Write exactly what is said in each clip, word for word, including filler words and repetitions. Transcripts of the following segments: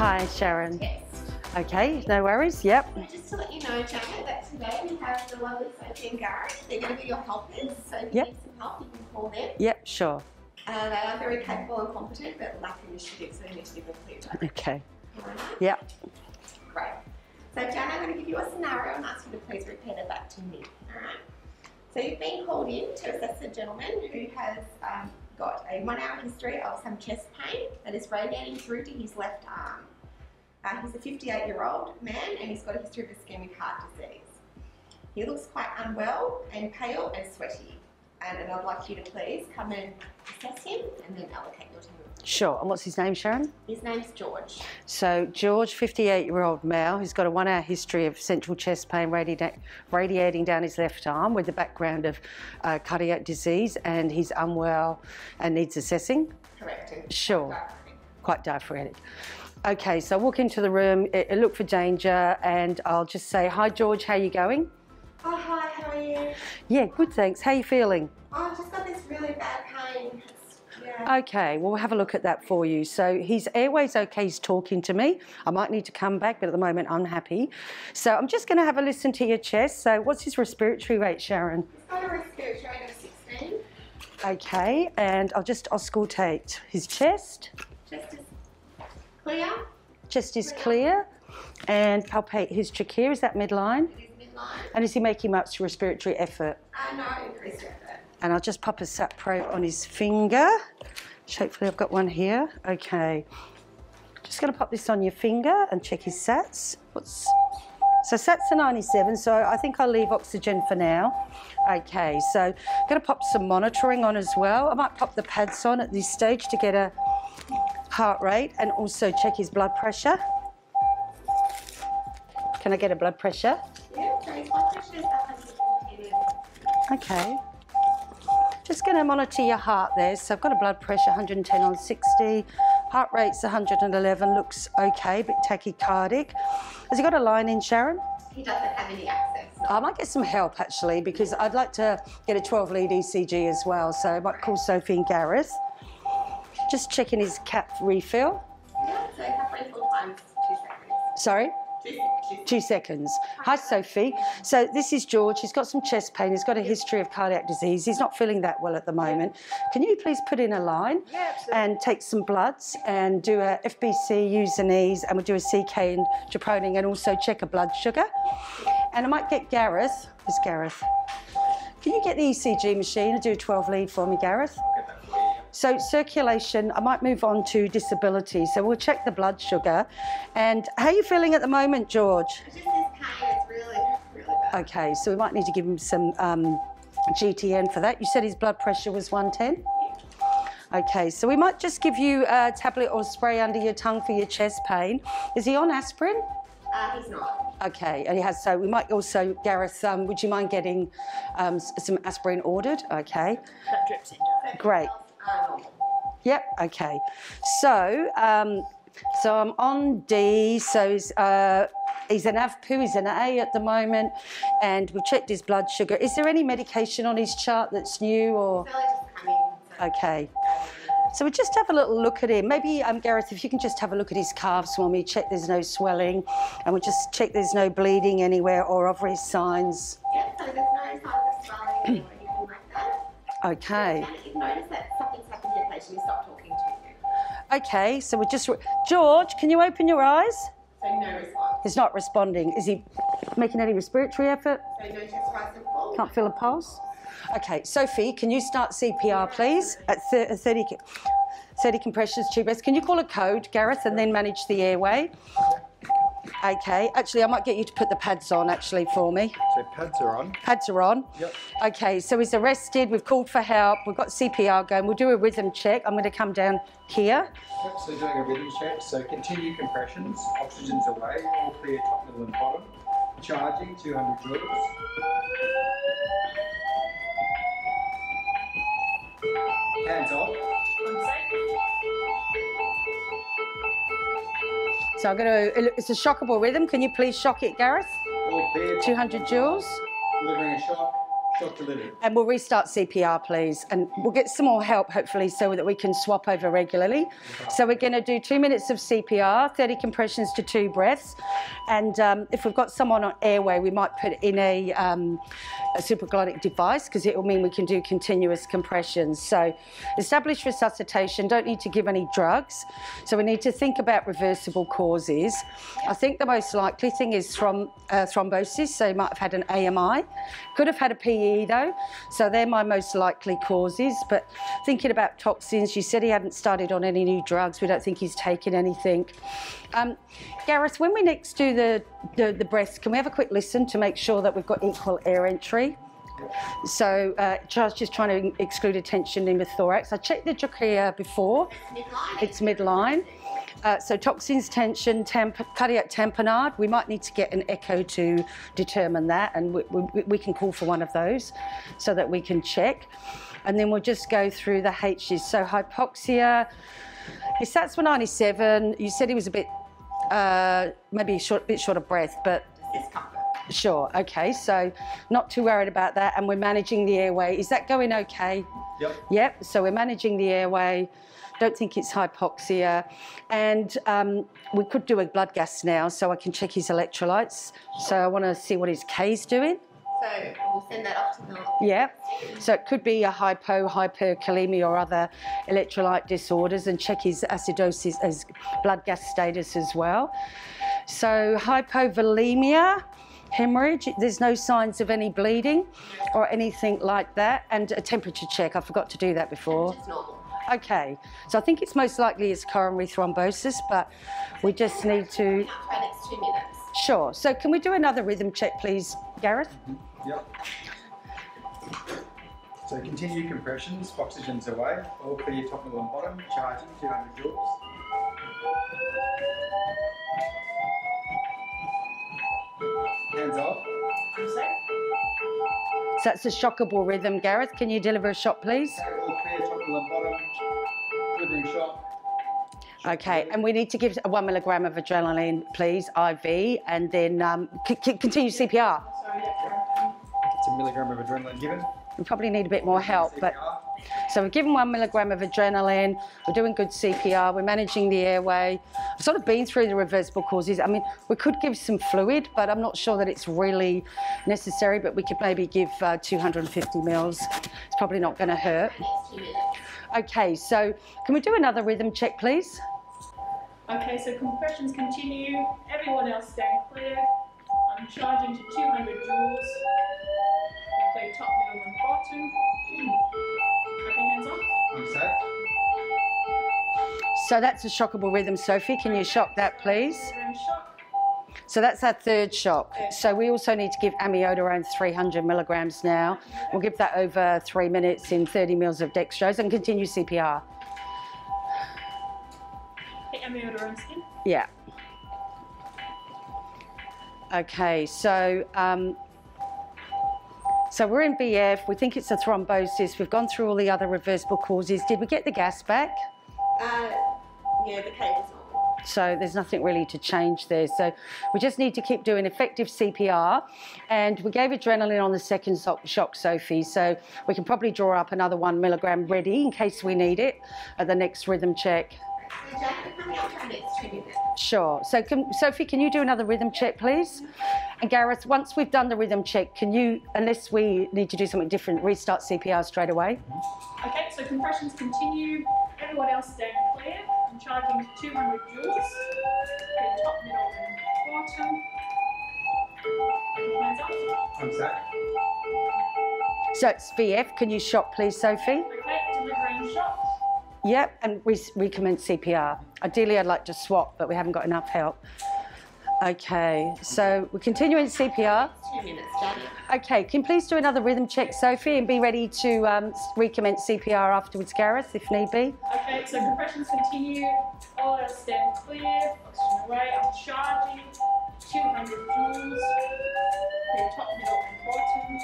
Hi, Sharon. Test. Okay, no worries. Yep. Just to let you know, Janet, that today we have the lovely Sophie and Gareth. They're going to be your helpers, so if you Yep. need some help, you can call them. Yep, sure. Uh, they are very capable and competent, but lack initiative, so they need to be completely right. Okay. Alright. Yep. Great. So, Janet, I'm going to give you a scenario and ask you to please repeat it back to me. Alright. So, you've been called in to assess a gentleman who has um, got a one-hour history of some chest pain that is radiating through to his left arm. Uh, he's a fifty-eight-year-old man and he's got a history of ischemic heart disease. He looks quite unwell and pale and sweaty. And, and I'd like you to please come and assess him and then allocate your time. Sure. And what's his name, Sharon? His name's George. So, George, fifty-eight-year-old male, who's got a one-hour history of central chest pain radi radiating down his left arm with the background of uh, cardiac disease, and he's unwell and needs assessing? Correct. Sure. Diaphoretic. Quite diaphoretic. Okay, so I walk into the room, I, I look for danger, and I'll just say, hi, George, how are you going? Oh, hi, how are you? Yeah, good, thanks. How are you feeling? Oh, I've just got this really bad pain. It's, yeah. Okay, well, we'll have a look at that for you. So his airway's okay, he's talking to me. I might need to come back, but at the moment I'm happy. So I'm just going to have a listen to your chest. So what's his respiratory rate, Sharon? He's got a respiratory rate of sixteen. Okay, and I'll just auscultate his chest. Chest is clear. Chest is clear. And palpate his trachea. Is that midline? It is midline. And is he making much respiratory effort? Uh, no, increased effort. And I'll just pop a sat probe on his finger. Hopefully I've got one here. Okay. Just going to pop this on your finger and check his sats. What's... So sats are ninety-seven, so I think I'll leave oxygen for now. Okay, so I'm going to pop some monitoring on as well. I might pop the pads on at this stage to get a heart rate and also check his blood pressure. Can I get a blood pressure? Yeah, so his blood pressure is one hundred ten. Okay. Just going to monitor your heart there. So I've got a blood pressure one hundred ten on sixty. Heart rate's one hundred eleven, looks okay, but tachycardic. Has he got a line in, Sharon? He doesn't have any access. No. I might get some help actually, because I'd like to get a twelve lead E C G as well. So I might call Sophie and Gareth. Just checking his cap refill. Yeah, so cap refill times two seconds. Sorry? Two, two, Two seconds. Hi, Sophie. So this is George. He's got some chest pain. He's got a history of cardiac disease. He's not feeling that well at the moment. Can you please put in a line Yeah, and take some bloods and do a F B C, use the knees, and we'll do a C K and troponin and also check a blood sugar. And I might get Gareth. Where's Gareth? Can you get the E C G machine and do a twelve lead for me, Gareth? So circulation, I might move on to disability. So we'll check the blood sugar. And how are you feeling at the moment, George? It's just this pain, it's really, really bad. Okay, so we might need to give him some um, G T N for that. You said his blood pressure was one ten? Okay, so we might just give you a tablet or spray under your tongue for your chest pain. Is he on aspirin? Uh, he's not. Okay, and he has, so we might also, Gareth, um, would you mind getting um, some aspirin ordered? Okay. That drips in. Great. Uh, normal. Yep, okay. So, um, so I'm on D, so he's, uh, he's an A V P U, he's an A at the moment, and we've checked his blood sugar. Is there any medication on his chart that's new or? It's really just coming. So. Okay. So we just have a little look at him. Maybe, um, Gareth, if you can just have a look at his calves for me, check there's no swelling, and we'll just check there's no bleeding anywhere or obvious signs. Yeah, so there's no signs of swelling or anything like that. Okay. And if you notice that something's happened to your patient, you stop talking to you. Okay, so we're just... George, can you open your eyes? So no response. He's not responding. Is he making any respiratory effort? So no chest rise and fall. Can't feel a pulse? Okay, Sophie, can you start C P R, please, at thirty, thirty compressions, two breaths. Can you call a code, Gareth, and then manage the airway? Okay, actually, I might get you to put the pads on, actually, for me. So pads are on. Pads are on? Yep. Okay, so he's arrested, we've called for help, we've got C P R going, we'll do a rhythm check. I'm going to come down here. Yep, so doing a rhythm check. So continue compressions, oxygen's away, all clear top, middle and bottom. Charging, two hundred joules. Hands off. So I'm going to, it's a shockable rhythm. Can you please shock it, Gareth? All clear. two hundred joules. Delivering a shock. Shock delivered. And we'll restart C P R, please. And we'll get some more help, hopefully, so that we can swap over regularly. So we're going to do two minutes of C P R, thirty compressions to two breaths. And um, if we've got someone on airway, we might put in a, um, a supraglottic device, because it will mean we can do continuous compressions. So establish resuscitation, don't need to give any drugs. So we need to think about reversible causes. I think the most likely thing is from uh, thrombosis, so you might have had an A M I. Could have had a P E though, so they're my most likely causes. But thinking about toxins, you said he hadn't started on any new drugs. We don't think he's taken anything. Um, Gareth, when we next do the, the, the breaths, can we have a quick listen to make sure that we've got equal air entry? So uh, Charles just trying to exclude a tension in the thorax. I checked the trachea before. Midline. It's midline. Uh, so toxins, tension, tamp cardiac tamponade. We might need to get an echo to determine that, and we, we, we can call for one of those so that we can check. And then we'll just go through the H's. So hypoxia. His sats were ninety-seven. You said he was a bit, uh, maybe a short, bit short of breath, but Discomfort. sure. Okay, so not too worried about that. And we're managing the airway. Is that going okay? Yep. Yep. So we're managing the airway. Don't think it's hypoxia. And um, we could do a blood gas now, so I can check his electrolytes. So I want to see what his K's doing. So we'll send that off to the... Yeah. So it could be a hypo, hyperkalemia or other electrolyte disorders, and check his acidosis, his blood gas status as well. So hypovolemia, hemorrhage, there's no signs of any bleeding or anything like that. And a temperature check, I forgot to do that before. It's normal. Okay, so I think it's most likely it's coronary thrombosis, but we just need to... Coming up for our next two minutes. Sure. So can we do another rhythm check, please, Gareth? Yep. So continue compressions, oxygen's away, all clear top, middle and bottom, charging two hundred joules. Hands off. So that's a shockable rhythm, Gareth. Can you deliver a shot, please? Okay, all clear top, middle and bottom, delivering shot. Okay, and we need to give a one milligram of adrenaline, please, I V, and then um, c c continue C P R. It's a milligram of adrenaline given. We probably need a bit more help, C P R. but so we've given one milligram of adrenaline. We're doing good C P R. We're managing the airway. I've sort of been through the reversible causes. I mean, we could give some fluid, but I'm not sure that it's really necessary. But we could maybe give uh, two hundred fifty mils. It's probably not going to hurt. Next two minutes. Okay, so can we do another rhythm check, please? Okay, so compressions continue. Everyone else stand clear. I'm charging to two hundred joules. Okay, top, middle, and bottom. Okay, hands off. I'm safe. So that's a shockable rhythm, Sophie. Can you shock that, please? Delivering shock. So that's our third shock. So we also need to give amiodarone three hundred milligrams now. We'll give that over three minutes in thirty mils of dextrose and continue C P R. Okay, amiodarone skin. Yeah. Okay, so um, so we're in B F. We think it's a thrombosis. We've gone through all the other reversible causes. Did we get the gas back? Uh, yeah, the cable's normal. So there's nothing really to change there. So we just need to keep doing effective C P R. And we gave adrenaline on the second shock, Sophie. So we can probably draw up another one milligram ready in case we need it at the next rhythm check. So Jack, we're coming up to our next two minutes. Sure. So can, Sophie, can you do another rhythm check, please? And Gareth, once we've done the rhythm check, can you, unless we need to do something different, restart C P R straight away? Okay, so compressions continue. Everyone else stand clear. I'm charging to two hundred joules. Okay, top, middle, and bottom. Okay, hands up. I'm safe. So it's V F. Can you shock, please, Sophie? Okay, delivering shock. Yep, and we recommence C P R. Ideally, I'd like to swap, but we haven't got enough help. Okay, so we're continuing C P R. Two minutes, Jack. Okay, can you please do another rhythm check, Sophie, and be ready to um, recommence C P R afterwards, Gareth, if need be. Okay, so compressions continue. All else stand clear. Oxygen away. I'm charging. two hundred joules. Okay, top, middle, and bottom.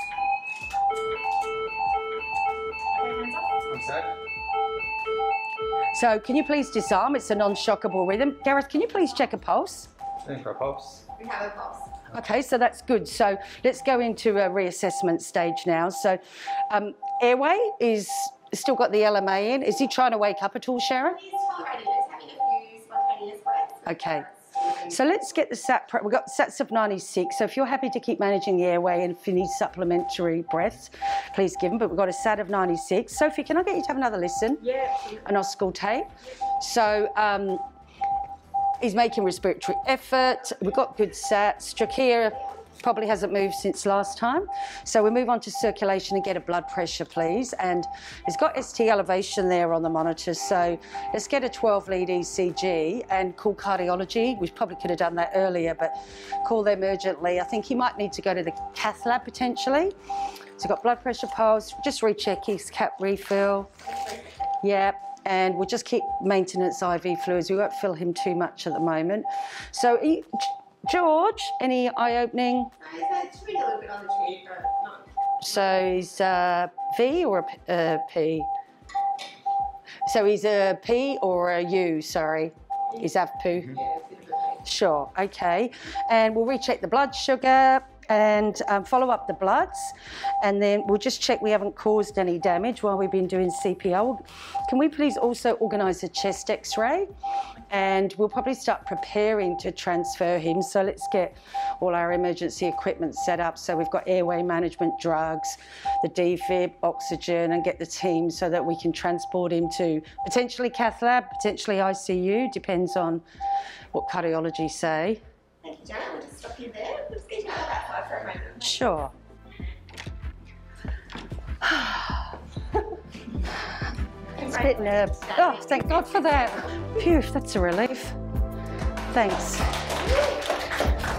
Okay, hands up. I'm safe. So can you please disarm? It's a non-shockable rhythm. Gareth, can you please check a pulse? Going for a pulse. We have a pulse. Okay, so that's good. So let's go into a reassessment stage now. So um, airway is still got the L M A in. Is he trying to wake up at all, Sharon? He's tolerating it. He's having a few spontaneous breaths. Okay. So let's get the S A T. We've got S A Ts of ninety-six. So if you're happy to keep managing the airway and if you need supplementary breaths, please give them. But we've got a S A T of ninety-six. Sophie, can I get you to have another listen? Yeah. An auscultate. So um, he's making respiratory effort. We've got good S A Ts. Trachea probably hasn't moved since last time. So we move on to circulation and get a blood pressure, please. And he's got S T elevation there on the monitor. So let's get a twelve lead E C G and call cardiology. We probably could have done that earlier, but call them urgently. I think he might need to go to the cath lab potentially. So we've got blood pressure pulse. Just recheck his cap refill. Yeah. And we'll just keep maintenance I V fluids. We won't fill him too much at the moment. So he, George, any eye opening? No, he's chewing a little bit on the tube, but not. So he's a V or a P? Uh, P? So he's a P or a U, sorry. He's A V P U. Yeah, it's a bit of a Sure, okay. And we'll recheck the blood sugar and um, follow up the bloods. And then we'll just check we haven't caused any damage while we've been doing C P R. Can we please also organise a chest x-ray? And we'll probably start preparing to transfer him. So let's get all our emergency equipment set up. So we've got airway management drugs, the defib, oxygen, and get the team so that we can transport him to potentially cath lab, potentially I C U, depends on what cardiology say. Thank you, Janet. We'll just stop you there. We'll just get you out of that side for a moment. Sure. It's a bit nervous. Oh, thank God for that. Phew, that's a relief. Thanks.